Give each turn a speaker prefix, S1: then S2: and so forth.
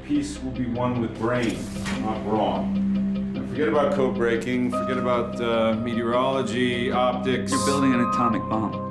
S1: peace will be won with brain, not brawn. Now forget about code breaking, forget about meteorology, optics.
S2: You're building an atomic bomb.